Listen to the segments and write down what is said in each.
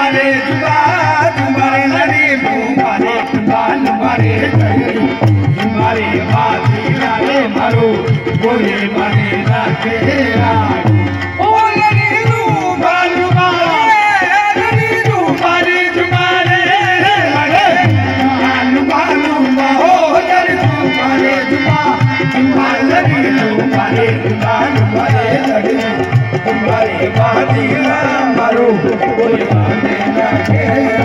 तुम्हारे जुबा तुम्हारे लड़ी तुम्हारे तुम्हारे तुम्हारे बाती लाले मारो बोले बने रखे ओ लड़ी तुम्हारे लड़ी तुम्हारे तुम्हारे लड़े मालू मालू हो लड़ी तुम्हारे जुबा तुम्हारे लड़ी तुम्हारे तुम्हारे लड़ी तुम्हारे बाती मारो बोले बने रखे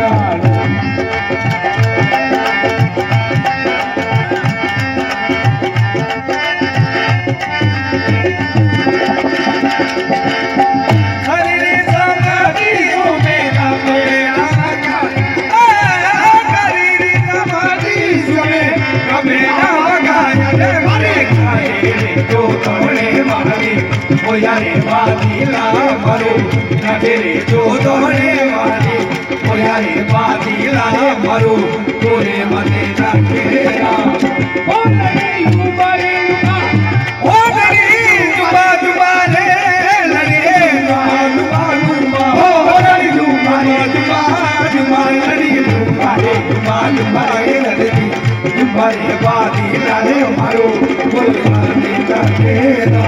यारे बादीला मरो नजरे जो दोहरे वाली ओ यारे बादीला मरो तोरे मने रखेरा ओ लड़ी तुम्हारे ओ लड़ी तुम्हारे लड़ी तुम्हारे ओ लड़ी तुम्हारे लड़ी तुम्हारे लड़ी तुम्हारे बादीला मरो तोरे मने रखेरा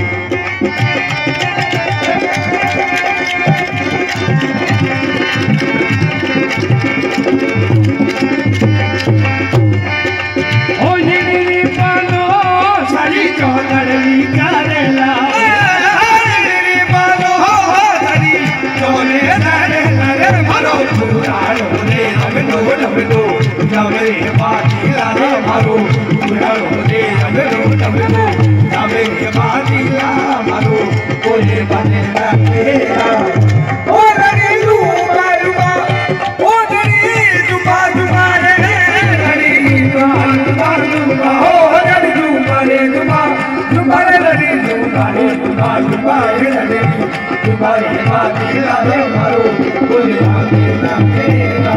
तुम्हारे बादीला मारो बोले बने रखेरा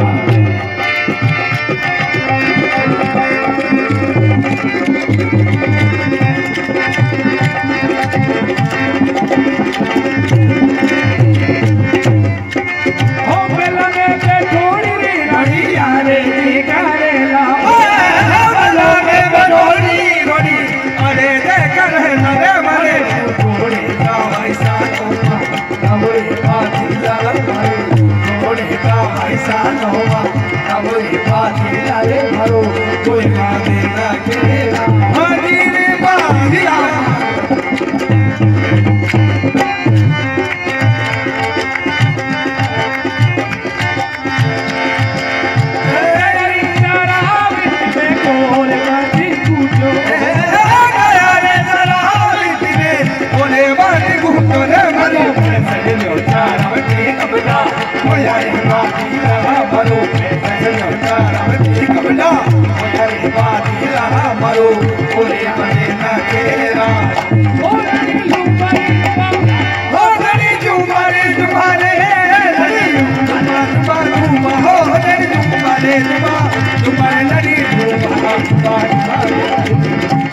ऐसा नोवा नवरी बादीला रे मरो कोई माने रखेरा हरी रे बादीला मरो बोले बने रखेरा ओ लड़ी तुम्हारे लड़ी तुम्हारे तुम्हारे लड़ी तुम्हारे